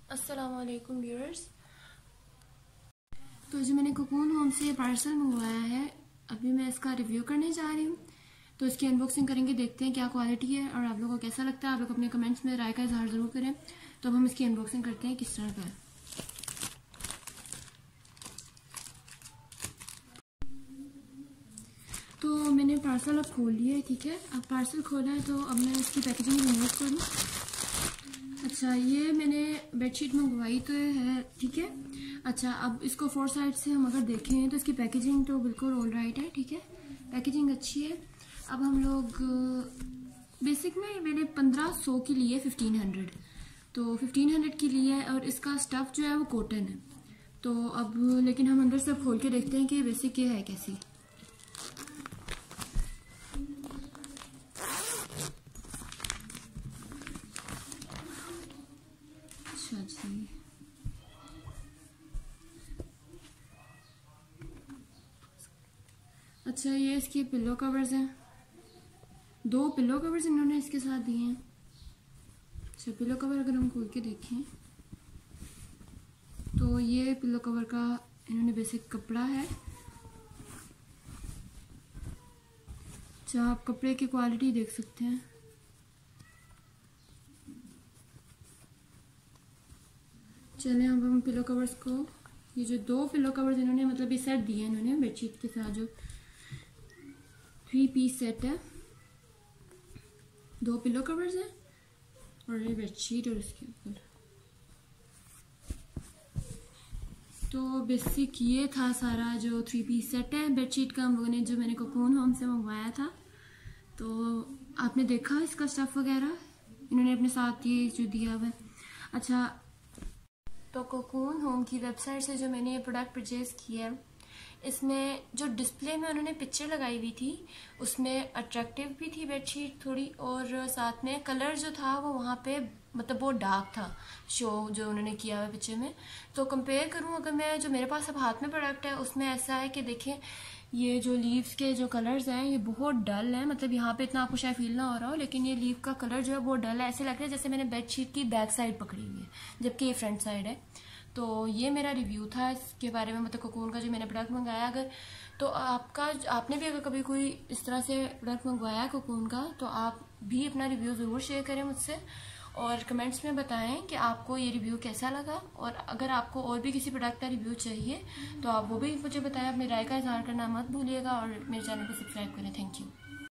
अस्सलाम वालेकुम व्यूअर्स। तो जो मैंने कोकून होम से पार्सल मंगवाया है, अभी मैं इसका रिव्यू करने जा रही हूँ। तो इसकी अनबॉक्सिंग करेंगे, देखते हैं क्या क्वालिटी है और आप लोगों को कैसा लगता है। आप लोग अपने कमेंट्स में राय का इजहार ज़रूर करें। तो अब हम इसकी अनबॉक्सिंग करते हैं किस तरह का है। तो मैंने पार्सल अब खोल लिया है, ठीक है। अब पार्सल खोला है तो अब मैं इसकी पैकेजिंग रिमूव करूँ। अच्छा, ये मैंने बेडशीट मंगवाई तो है, ठीक है। अच्छा, अब इसको 4 साइड से हम अगर देखें तो इसकी पैकेजिंग तो बिल्कुल ऑल राइट है, ठीक है। पैकेजिंग अच्छी है। अब हम लोग बेसिक में मैंने 1500 की ली है 1500, तो 1500 की ली है और इसका स्टफ जो है वो कॉटन है। तो अब लेकिन हम अंदर से खोल के देखते हैं कि बेसिक ये है कैसी। अच्छा जी, अच्छा ये इसके पिलो कवर्स हैं, 2 पिलो कवर्स इन्होंने इसके साथ दिए हैं। अच्छा, पिलो कवर अगर हम खोल के देखें तो ये पिलो कवर का इन्होंने बेसिक कपड़ा है। अच्छा, आप कपड़े की क्वालिटी देख सकते हैं। चलें अब हम पिलो कवर्स को, ये जो 2 पिलो कवर्स इन्होंने मतलब ये सेट दिए हैं इन्होंने बेडशीट के साथ, जो 3 पीस सेट है, 2 पिलो कवर्स हैं और ये बेडशीट और इसके ऊपर। तो बेसिक ये था सारा जो 3 पीस सेट है बेडशीट का, हम लोगों ने जो मैंने कोकून होम से मंगवाया था। तो आपने देखा इसका स्टफ वगैरह इन्होंने अपने साथ ये जो दिया हुआ है। अच्छा, तो कोकून होम की वेबसाइट से जो मैंने ये प्रोडक्ट परचेज़ किया है, इसमें जो डिस्प्ले में उन्होंने पिक्चर लगाई हुई थी उसमें अट्रैक्टिव भी थी बेडशीट थोड़ी, और साथ में कलर जो था वो वहाँ पे मतलब बहुत डार्क था शो जो उन्होंने किया हुआ पिक्चर में। तो कंपेयर करूँ अगर मैं, जो मेरे पास अब हाथ में प्रोडक्ट है उसमें ऐसा है कि देखें ये जो लीव्स के जो कलर्स हैं ये बहुत डल है। मतलब यहाँ पे इतना आपको शायद फील ना हो रहा हो, लेकिन ये लीव का कलर जो है बहुत डल है। ऐसे लग रहा है जैसे मैंने बेडशीट की बैक साइड पकड़ी हुई है, जबकि ये फ्रंट साइड है। तो ये मेरा रिव्यू था इसके बारे में, मतलब कोकून का जो मैंने प्रोडक्ट मंगाया। अगर तो आपने भी अगर कभी कोई इस तरह से प्रोडक्ट मंगवाया है कोकून का, तो आप भी अपना रिव्यू ज़रूर शेयर करें मुझसे और कमेंट्स में बताएं कि आपको ये रिव्यू कैसा लगा। और अगर आपको और भी किसी प्रोडक्ट का रिव्यू चाहिए तो आप वो भी मुझे बताएं। अपनी राय का इजहार करना मत भूलिएगा और मेरे चैनल को सब्सक्राइब करें। Thank you.